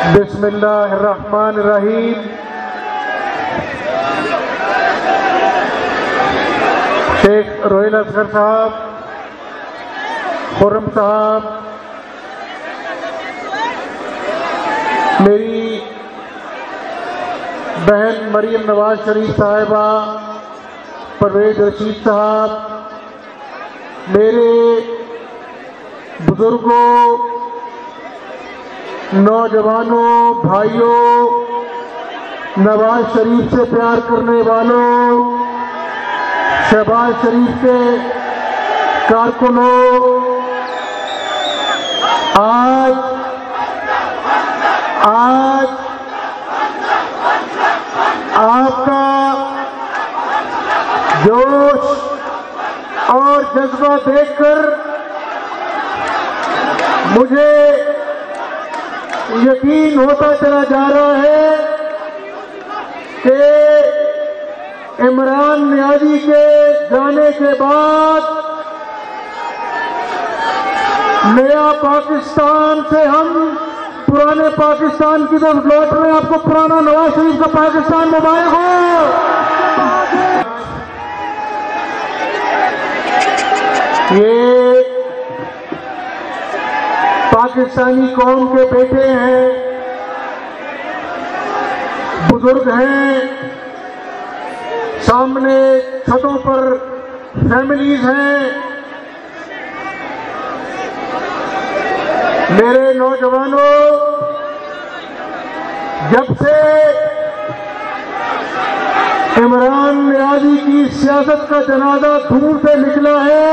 बिस्मिल्लाहिर्रहमानिर्रहीम। शेख रोहिल असगर साहब, खुर्रम साहब, मेरी बहन मरीम नवाज शरीफ साहिबा, परवेज रशीद साहब, मेरे बुजुर्गों, नौजवानों, भाइयों, नवाज शरीफ से प्यार करने वालों, शहबाज शरीफ के कारकुनों, आज आपका जोश और जज्बा देखकर मुझे यकीन होता चला जा रहा है कि इमरान नियाज़ी के जाने के बाद नया पाकिस्तान से हम पुराने पाकिस्तान की तरफ लौट रहे हैं। आपको पुराना नवाज शरीफ का पाकिस्तान मुबारक हो। ये पाकिस्तानी कौम के बेटे हैं, बुजुर्ग हैं, सामने छतों पर फैमिलीज हैं। मेरे नौजवानों, जब से इमरान नियाज़ी की सियासत का जनाजा दूर से निकला है,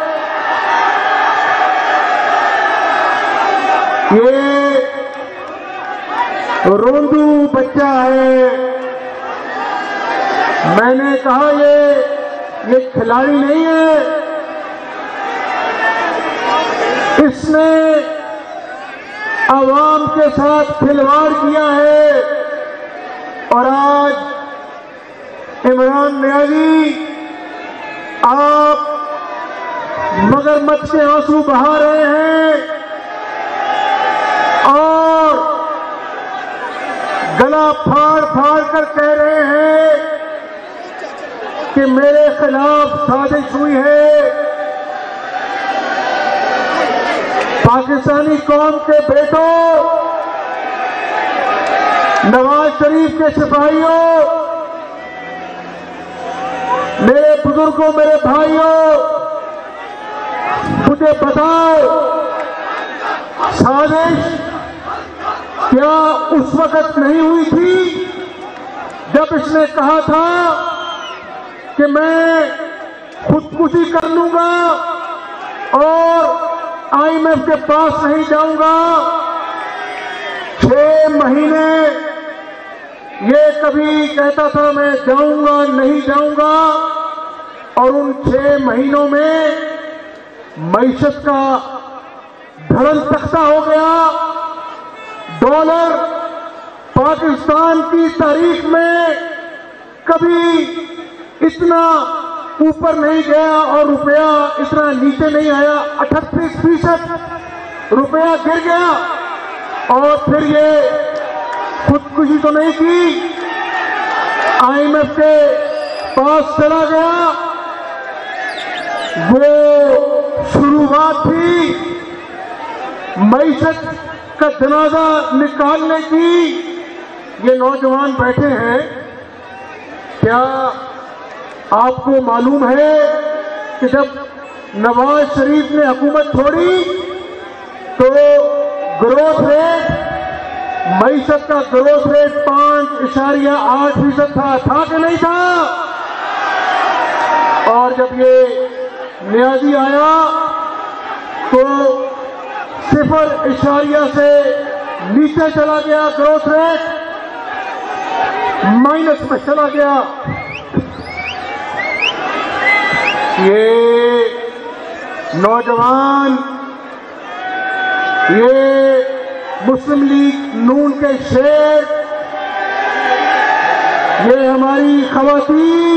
ये रोंदू बच्चा है। मैंने कहा ये खिलाड़ी नहीं है, इसने आवाम के साथ खिलवाड़ किया है। और आज इमरान नियाज़ी, आप मगरमच्छ के आंसू बहा रहे हैं और गला फाड़ फाड़ कर कह रहे हैं कि मेरे खिलाफ साजिश हुई है। पाकिस्तानी कौम के बेटों, नवाज शरीफ के सिपाहियों, मेरे बुजुर्गों, मेरे भाइयों, मुझे बताओ, साजिश क्या उस वक्त नहीं हुई थी जब इसने कहा था कि मैं खुदकुशी कर लूंगा और IMF के पास नहीं जाऊंगा? 6 महीने ये कभी कहता था मैं जाऊंगा नहीं जाऊंगा, और उन 6 महीनों में मईशत का धड़ल तख्ता हो गया। डॉलर पाकिस्तान की तारीख में कभी इतना ऊपर नहीं गया और रुपया इतना नीचे नहीं आया। 38% रुपया गिर गया और फिर ये खुदकुशी तो नहीं की, IMF के पास चला गया। वो शुरुआत थी मईशत का जनाजा निकालने की। ये नौजवान बैठे हैं, क्या आपको मालूम है कि जब नवाज शरीफ ने हुकूमत छोड़ी तो ग्रोथ रेट, मईशत का ग्रोथ रेट 5.8% था कि नहीं था? और जब ये नियाज़ी आया तो 0.0 से नीचे चला गया, ग्रोथ रेट माइनस में चला गया। ये नौजवान, ये मुस्लिम लीग नून के शेर, ये हमारी खवातीन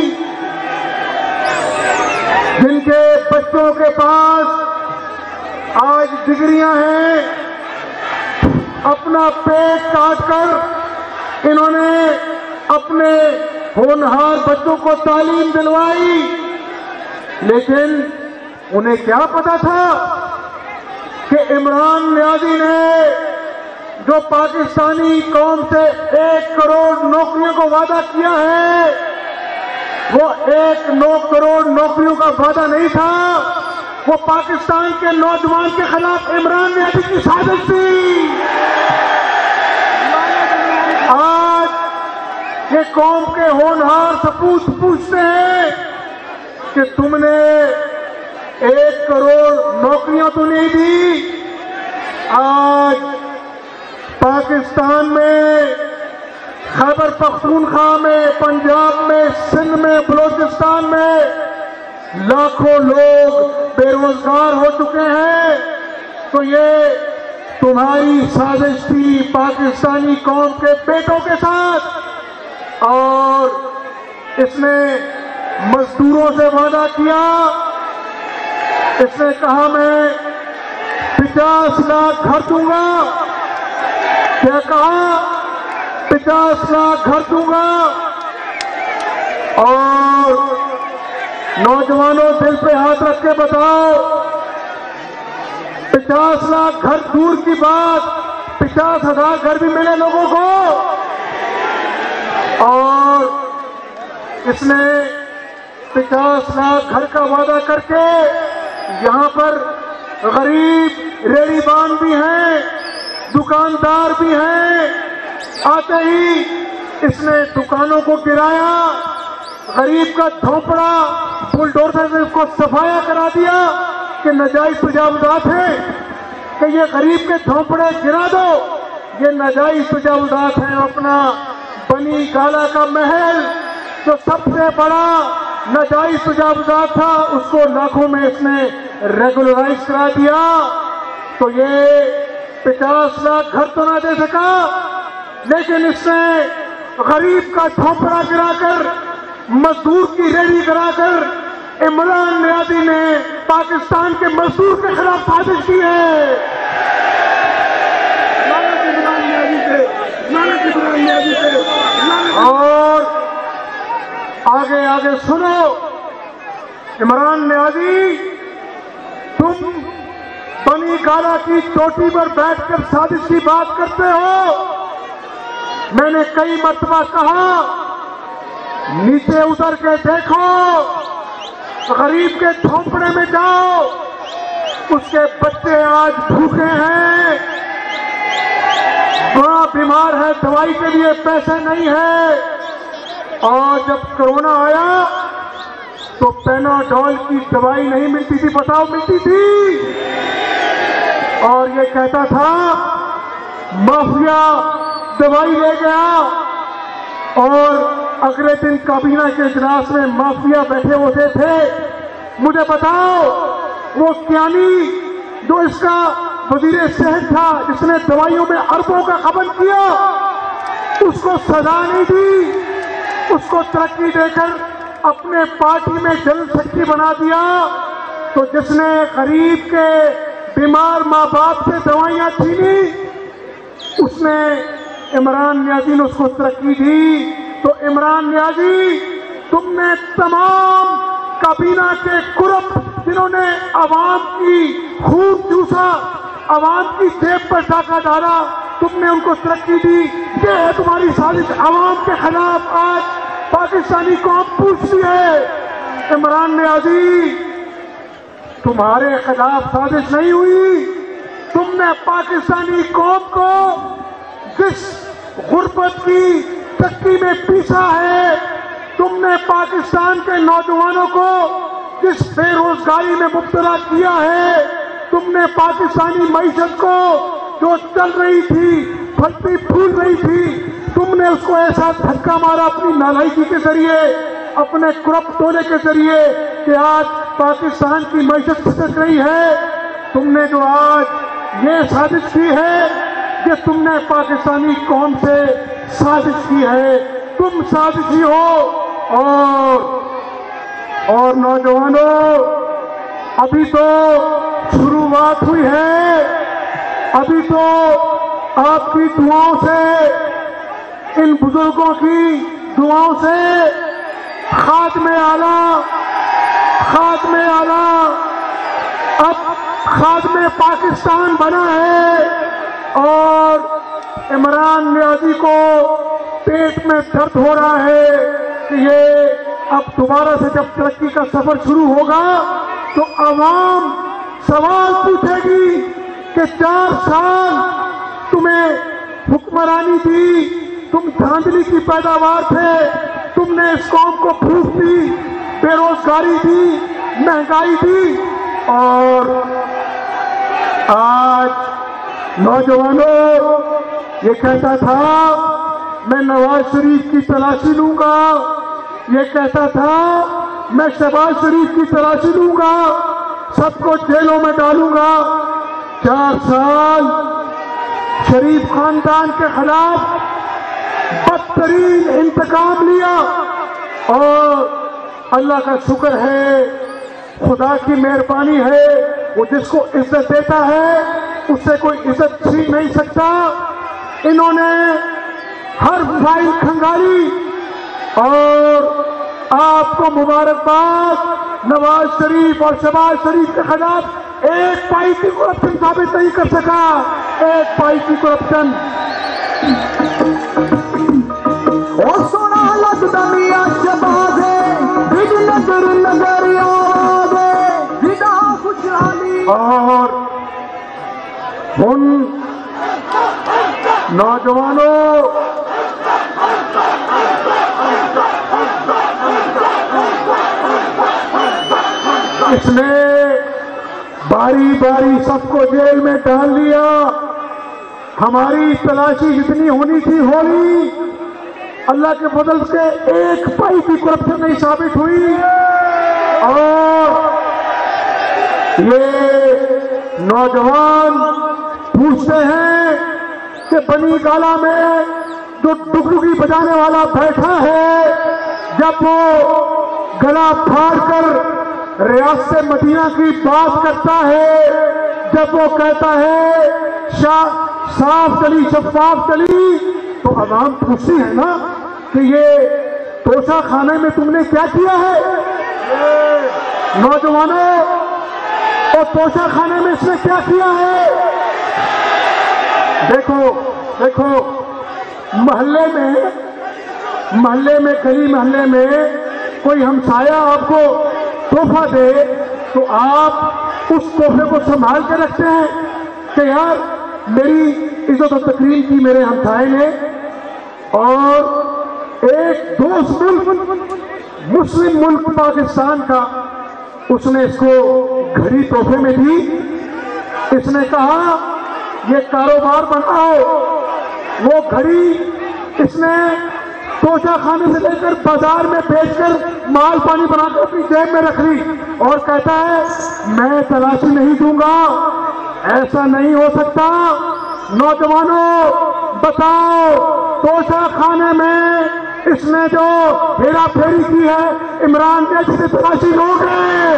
जिनके बच्चों के पास आज डिग्रियां हैं, अपना पेट काटकर इन्होंने अपने होनहार बच्चों को तालीम दिलवाई, लेकिन उन्हें क्या पता था कि इमरान नियाज़ी ने जो पाकिस्तानी कौम से 1 करोड़ नौकरियों को वादा किया है, वो 1 करोड़ नौकरियों का वादा नहीं था, वो पाकिस्तान के नौजवान के खिलाफ इमरान नियाज़ी की साजिश थी। आज ये कौम के होनहार सपूत पूछते हैं कि तुमने 1 करोड़ नौकरियां तो नहीं दी। आज पाकिस्तान में खैबर पख्तूनख्वा में, पंजाब में, सिंध में, बलूचिस्तान में लाखों लोग बेरोजगार हो चुके हैं। तो ये तुम्हारी साजिश थी पाकिस्तानी कौम के बेटों के साथ। और इसने मजदूरों से वादा किया, इसने कहा मैं 50 लाख घर दूंगा। क्या कहा? 50 लाख घर दूंगा। और नौजवानों दिल पे हाथ रख के बताओ, 50 लाख घर दूर की बात, 50,000 घर भी मिले लोगों को। और इसने 50 लाख घर का वादा करके यहां पर गरीब रेहड़ीबान भी हैं, दुकानदार भी हैं। आते ही इसने दुकानों को गिराया, गरीब का झोंपड़ा बुलडोजर से उसको सफाया करा दिया कि नाजायज तजावुज़ात है, कि ये गरीब के झोंपड़े गिरा दो, ये नाजायज तजावुज़ात है। अपना बनी गाला का महल जो सबसे बड़ा नाजायज तजावुज़ात था, उसको लाखों में इसने रेगुलराइज करा दिया। तो ये 50 लाख घर तो ना दे सका, लेकिन इसने गरीब का झोंपड़ा गिराकर, मजदूर की रेहड़ी गिराकर इमरान नियाज़ी ने पाकिस्तान के मजदूर के खिलाफ साजिश की है। इमरान नियाज़ी से और आगे आगे सुनो, इमरान नियाज़ी तुम बनी गाला की चोटी पर बैठकर साजिश की बात करते हो। मैंने कई मर्तबा कहा, नीचे उतर के देखो, गरीब के झोंपड़े में जाओ, उसके बच्चे आज भूखे हैं, बड़ा बीमार है, दवाई के लिए पैसे नहीं है। और जब कोरोना आया तो पेनाडोल की दवाई नहीं मिलती थी, बताओ मिलती थी। और ये कहता था माफिया दवाई ले गया, और अगले दिन काबीना के इजलास में माफिया बैठे होते थे। मुझे बताओ, वो क्यानी जो इसका वजीर सेहत था, जिसने दवाइयों में अरबों का खपत किया, उसको सजा नहीं दी, उसको तरक्की देकर अपने पार्टी में जनरल सेक्रेटरी बना दिया। तो जिसने गरीब के बीमार माँ बाप से दवाइयां छीनी, उसने इमरान नियाज़ी ने उसको तरक्की दी। तो इमरान नियाज़ी, तुमने तमाम काबीना के कुरब जिन्होंने आवाम की खून चूसा, आवाम की जेब पर डाका डाला, तुमने उनको तरक्की दी। ये है तुम्हारी साजिश आवाम के खिलाफ। आज पाकिस्तानी कौम पूछती है, इमरान नियाज़ी तुम्हारे खिलाफ साजिश नहीं हुई, तुमने पाकिस्तानी कौम को जिस गुर्बत की चक्की में पीसा है, तुमने पाकिस्तान के नौजवानों को जिस बेरोजगारी में मुब्तला किया है, तुमने पाकिस्तानी मईशत को जो चल रही थी, फलती फूल रही थी, तुमने उसको ऐसा धक्का मारा अपनी नालायकी के जरिए, अपने कुरब तोड़े के जरिए कि आज पाकिस्तान की मईशत खिसक रही है। तुमने जो आज ये साजिश की है, कि तुमने पाकिस्तानी कौम से साजिश की है, तुम साजिशी हो। और नौजवानों, अभी तो शुरुआत हुई है, अभी तो आपकी दुआओं से, इन बुजुर्गों की दुआओं से खात्मे आला अब खात्मे पाकिस्तान बना है और इमरान नियाज़ी को पेट में दर्द हो रहा है कि ये अब दोबारा से जब तरक्की का सफर शुरू होगा तो आवाम सवाल पूछेगी कि 4 साल तुम्हें हुक्मरानी दी, तुम धांधली की पैदावार थे, तुमने इस कौम को भूख दी, बेरोजगारी दी, महंगाई दी, और आज नौजवानों ये कहता था मैं नवाज शरीफ की तलाशी लूंगा, ये कहता था मैं शहबाज शरीफ की तलाशी लूंगा, सबको जेलों में डालूंगा। 4 साल शरीफ खानदान के खिलाफ बदतरीन इंतकाम लिया और अल्लाह का शुक्र है, खुदा की मेहरबानी है, वो जिसको इज्जत देता है उससे कोई इज्जत छीन नहीं सकता। इन्होंने हर फाइल खंगाली और आपको मुबारकबाद, नवाज शरीफ और शहबाज शरीफ के खिलाफ एक पाई की करप्शन साबित नहीं कर सका, एक पाई की करप्शन। और सोना लगता मियां शहबाज है, बिग नजर नजर याद है, जिदा खुशहाली। और उन नौजवानों इसने बारी बारी सबको जेल में डाल दिया। हमारी तलाशी जितनी होनी थी हो ली, अल्लाह के फजल से एक पाई की करप्शन नहीं साबित हुई। और ये नौजवान पूछते हैं कि बनी गाला में जो डुगडुगी बजाने वाला बैठा है, जब वो गला फाड़कर रियासत मदीना की बात करता है, जब वो कहता है साफ चली शफाफ चली, तो आवाम पूछती है ना कि ये तोशा खाने में तुमने क्या किया है नौजवानों, और तोशा खाने में इसने क्या किया है। देखो देखो मोहल्ले में गली मोहल्ले में कोई हमसाया आपको तोहफा दे तो आप उस तोहफे को संभाल के रखते हैं कि यार मेरी इज्जत और तकरीम की मेरे हमसाए ने। और एक दोस्त मुल्क मुस्लिम मुल्क पाकिस्तान का, उसने इसको घड़ी तोहफे में दी। इसने कहा ये कारोबार बनाओ। वो घड़ी इसने तोशा खाने से लेकर बाजार में बेचकर माल पानी बनाकर अपनी जेब में रख ली और कहता है मैं तलाशी नहीं दूंगा। ऐसा नहीं हो सकता। नौजवानों बताओ, तोशा खाने में इसने जो हेरा फेरी की है, इमरान के से तलाशी लोगे।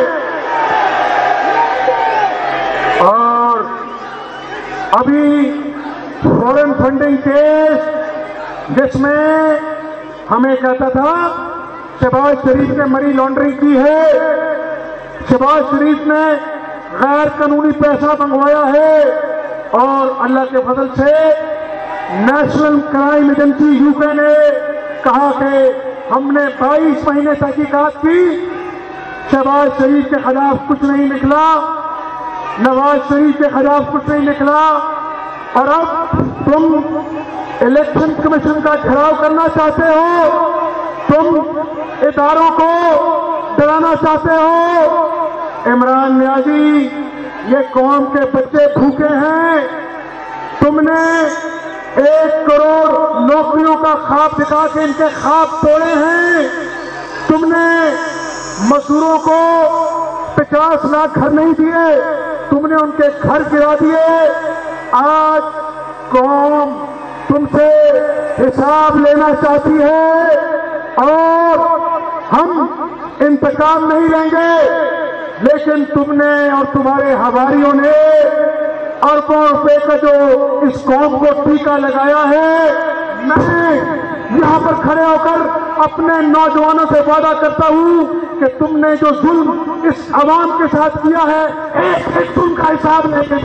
और अभी फॉरेन फंडिंग केस जिसमें हमें कहता था शहबाज शरीफ ने मनी लॉन्ड्रिंग की है, शहबाज शरीफ ने गैर कानूनी पैसा मंगवाया है। और अल्लाह के फजल से नेशनल क्राइम एजेंसी यूके ने कहा कि हमने 22 महीने तहकीकात की, शहबाज शरीफ के खिलाफ कुछ नहीं निकला, नवाज शरीफ के खिलाफ कुछ नहीं निकला। और अब तुम इलेक्शन कमीशन का घेराव करना चाहते हो, तुम इदारों को डराना चाहते हो। इमरान नियाज़ी, ये कौम के बच्चे भूखे हैं। तुमने 1 करोड़ नौकरियों का ख्वाब दिखा के इनके ख्वाब तोड़े हैं। तुमने मजदूरों को 50 लाख घर नहीं दिए, तुमने उनके घर गिरा दिए। आज कौम तुमसे हिसाब लेना चाहती है और हम इंतकाम नहीं लेंगे, लेकिन तुमने और तुम्हारे हवारियों ने अरबों रुपए का जो इस कौम को टीका लगाया है, मैं यहाँ पर खड़े होकर अपने नौजवानों से वादा करता हूँ कि तुमने जो जुल्म इस अवाम के साथ किया है, एक एक जुल्म का हिसाब लेके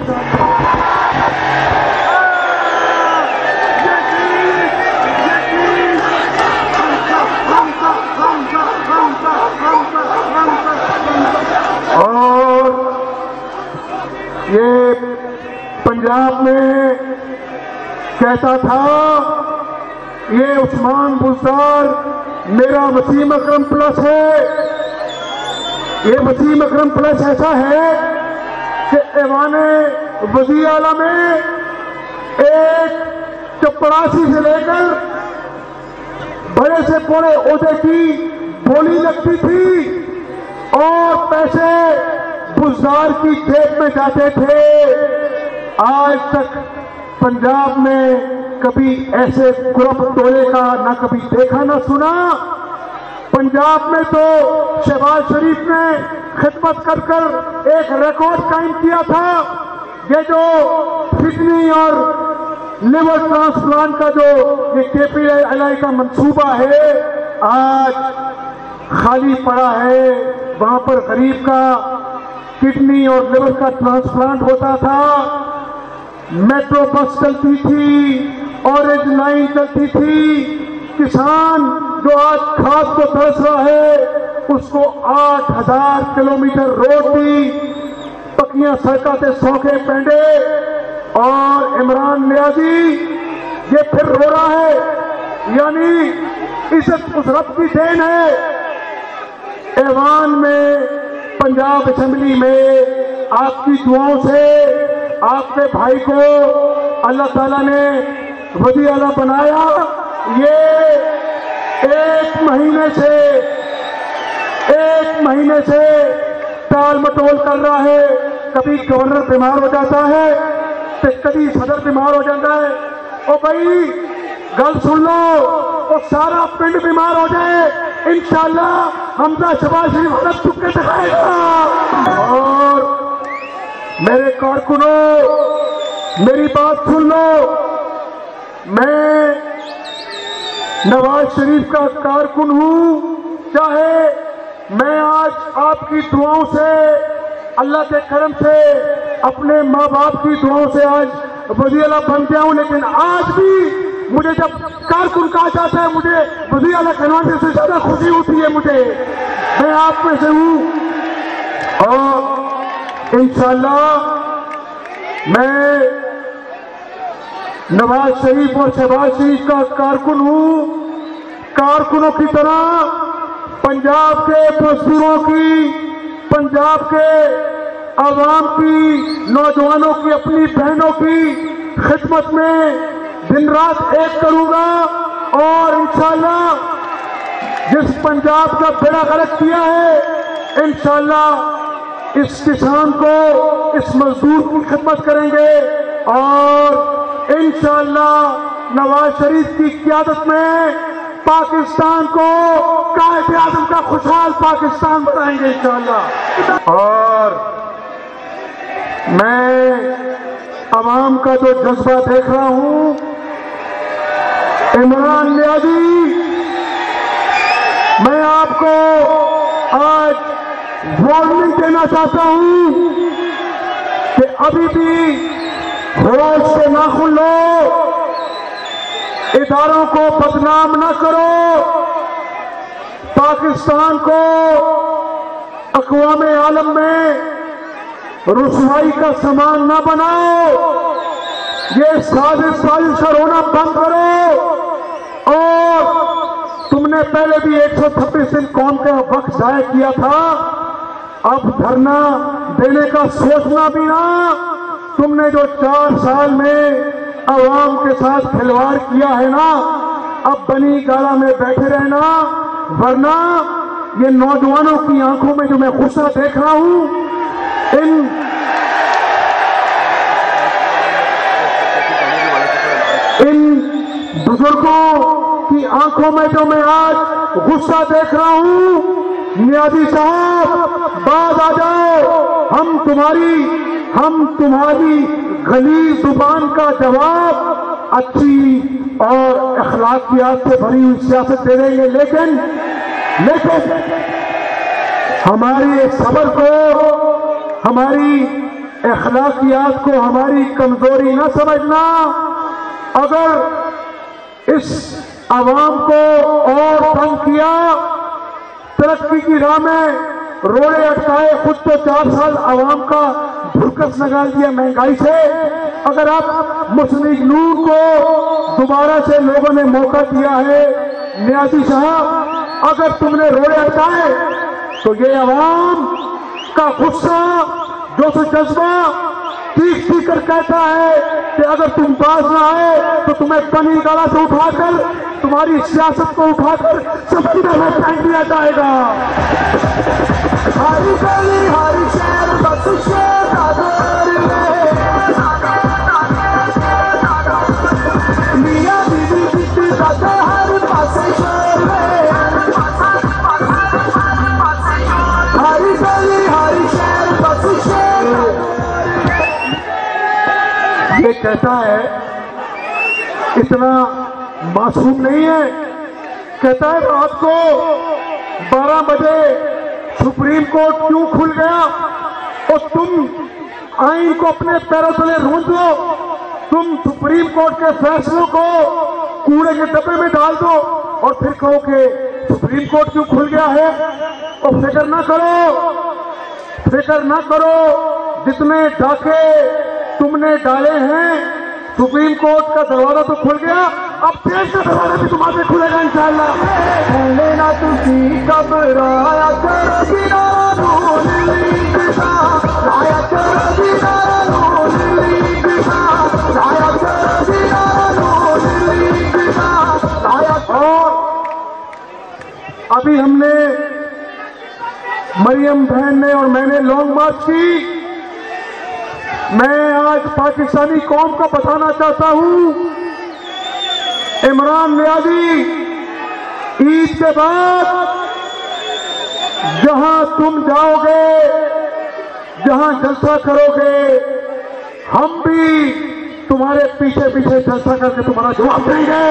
और ये पंजाब में कहता था, ये उस्मान बुज़दार मेरा वसीम अकरम प्लस है। ये वसीम अकरम प्लस ऐसा है कि ऐवाने वज़ीर आला में एक चपरासी से लेकर बड़े से बड़े ओहदे की बोली लगती थी और पैसे बुज़दार की जेब में जाते थे। आज तक पंजाब में कभी ऐसे ग्रुप टोले का ना कभी देखा ना सुना। पंजाब में तो शहबाज शरीफ ने खिदमत कर कर एक रिकॉर्ड कायम किया था। ये जो किडनी और लिवर ट्रांसप्लांट का जो ये KPLI का मंसूबा है, आज खाली पड़ा है। वहां पर गरीब का किडनी और लिवर का ट्रांसप्लांट होता था। मेट्रो बस चलती थी, ऑरेंज लाइन चलती थी। किसान जो आज खाद को तरस रहा है, उसको 8000 किलोमीटर रोड दी, पक्कियां सड़कों से सौखे पेंडे। और इमरान नियाजी ये फिर रो रहा है, यानी इज्जत उस रब की देन है। ऐवान में पंजाब असेंबली में आपकी दुआओं से आपके भाई को अल्लाह ताला ने वज़ीर आला बनाया। ये एक महीने से टाल मटोल कर रहा है। कभी गवर्नर बीमार हो जाता है तो कभी सदर बीमार हो जाता है। ओ भाई गल सुन लो, वो सारा पिंड बीमार हो जाए, इंशाअल्लाह हमजा शहबाज शरीफ हालत चुप के दिखाएगा। और मेरे कारकुनों मेरी बात सुन लो, मैं नवाज शरीफ का कारकुन हूं। चाहे मैं आज आपकी दुआओं से, अल्लाह के करम से, अपने माँ बाप की दुआओं से आज वज़ीर आला बन गया हूं, लेकिन आज भी मुझे जब कारकुन कहा जाता है, मुझे वज़ीर आला कहलाने से ज्यादा खुशी होती है। मैं आप में से हूं और इंशाअल्लाह मैं नवाज शरीफ और शहबाज शरीफ का कारकुन हूं। कारकुनों की तरह पंजाब के मजदूरों की, पंजाब के आवाम की, नौजवानों की, अपनी बहनों की खिदमत में दिन रात एक करूंगा। और इंशाअल्लाह जिस पंजाब का बेड़ा गर्क किया है, इंशाअल्लाह इस किसान को, इस मजदूर की खिदमत करेंगे। और इंशाअल्लाह नवाज शरीफ की क़यादत में पाकिस्तान को कायदे आज़म का खुशहाल पाकिस्तान बनाएंगे इंशाअल्लाह। और मैं अवाम का जो जज्बा देख रहा हूं, इमरान नियाजी, मैं आपको आज वार्निंग देना चाहता हूं कि अभी भी होश से नाखुन लो, इदारों को बदनाम न करो, पाकिस्तान को अक़वाम आलम में रुसवाई का सामान न बनाओ। ये साजिश रोना बंद करो। और तुमने पहले भी 126 दिन कौम का वक्त जाया किया था, अब धरना देने का सोचना भी ना। तुमने जो 4 साल में अवाम के साथ खिलवाड़ किया है ना, अब बनी गाला में बैठे रहना, वरना ये नौजवानों की आंखों में जो मैं गुस्सा देख रहा हूं, इन बुजुर्गों की आंखों में जो मैं आज गुस्सा देख रहा हूं, नियाजी साहब बाज आ जाओ, हम तुम्हारी गलीज जुबान का जवाब अच्छी और अखलाकियात से भरी हुई सियासत दे देंगे, लेकिन हमारी सब्र को, हमारी अखलाकियात को हमारी कमजोरी न समझना। अगर इस आवाम को और तंग किया, तरक्की की राह में रोड़े अटकाए, खुद तो 4 साल आवाम का भुरकस निकाल दिया महंगाई से। अगर आप मुस्लिम लीग नून को दोबारा से लोगों ने मौका दिया है, नियाजी साहब अगर तुमने रोड़े अटकाए तो ये आवाम का गुस्सा, जोश जज्बा चीख चीख कर कहता है कि अगर तुम पास ना आए तो तुम्हें पनी गला से उठाकर, तुम्हारी सियासत को उठाकर समंदर में फेंक दिया जाएगा। हरी गली हरी शहर बस शेर का दौर में, मियां बीवी बीती बातें हर पासे शोर में। हरी गली हरी शहर बस शेर का दौर में। ये कहता है, इतना मासूम नहीं है, कहता है रात को 12 बजे सुप्रीम कोर्ट क्यों खुल गया और तुम आइन को अपने पैरों तले रूंध लो, तुम सुप्रीम कोर्ट के फैसलों को कूड़े के डब्बे में डाल दो और फिर कहो कि सुप्रीम कोर्ट क्यों खुल गया है। और फिक्र ना करो, जितने डाके तुमने डाले हैं, सुप्रीम कोर्ट का दरवाजा तो खुल गया, अब देश का दरवाजा भी तुम्हारे खुलेगा इंशाअल्लाह। लेना तुसी घबराया कर बिना नून लीग का, लाया कर बिना नून लीग का, लाया कर बिना नून लीग का, लाया। और अभी हमने, मरियम बहन ने और मैंने लॉन्ग मार्च की। मैं आज पाकिस्तानी कौम को बताना चाहता हूं, इमरान नियाजी ईद के बाद जहां तुम जाओगे, जहां जलसा करोगे, हम भी तुम्हारे पीछे पीछे जलसा करके तुम्हारा जवाब देंगे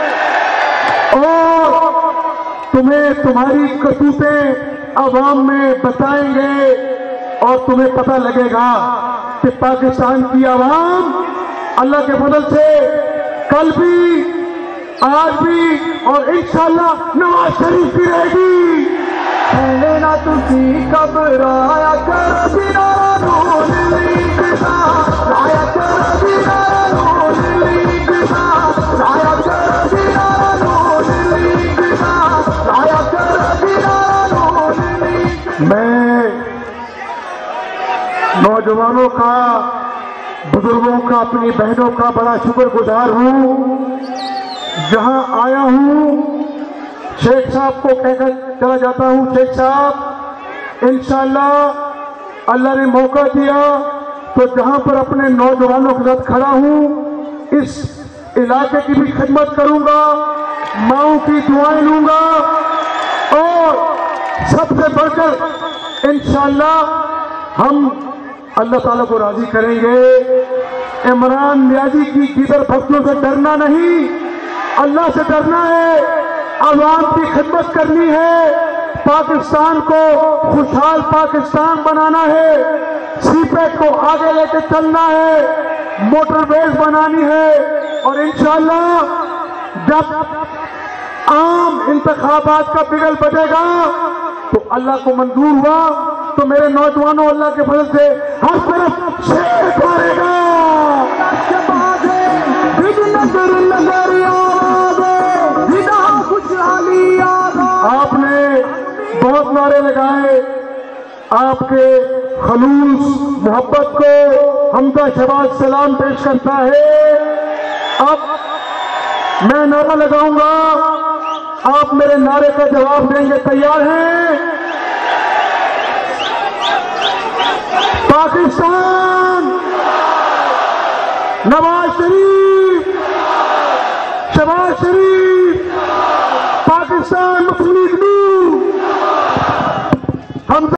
और तुम्हें तुम्हारी करतूतें आवाम में बताएंगे और तुम्हें पता लगेगा कि पाकिस्तान की आवाम अल्लाह के फजल से कल भी, आज भी और इंशाअल्लाह नवाज शरीफ भी रहेगी। लेना तुसी घबराया कर बिना नून लीग का, लाया कर बिना नून लीग का, लाया कर बिना नून लीग का, लाया कर बिना नून लीग। मैं नौजवानों का, बुजुर्गों का, अपनी बहनों का बड़ा शुक्रगुजार हूं। जहां आया हूं शेख साहब को कहकर चला जाता हूं, शेख साहब इंशाअल्लाह अल्लाह ने मौका दिया तो जहां पर अपने नौजवानों के साथ खड़ा हूं, इस इलाके की भी खिदमत करूंगा, माओं की दुआएं लूंगा और सबसे बढ़कर इंशाअल्लाह हम अल्लाह ताला को राजी करेंगे। इमरान नियाजी की गिदर भक्तों से डरना नहीं, अल्लाह से डरना है, आवाम की खिदमत करनी है, पाकिस्तान को खुशहाल पाकिस्तान बनाना है, सीपेक को आगे लेके चलना है, मोटरवेज बनानी है और इंशाअल्लाह जब आम इंतखाबात का बिगल बजेगा तो अल्लाह को मंजूर हुआ तो मेरे नौजवानों अल्लाह के फजल से हर तरफ शेर मारेगा। आपने बहुत नारे लगाए, आपके खलूस मोहब्बत को हमदा शबाज सलाम पेश करता है। अब मैं नारा लगाऊंगा, आप मेरे नारे का जवाब देंगे, तैयार हैं? पाकिस्तान नवाज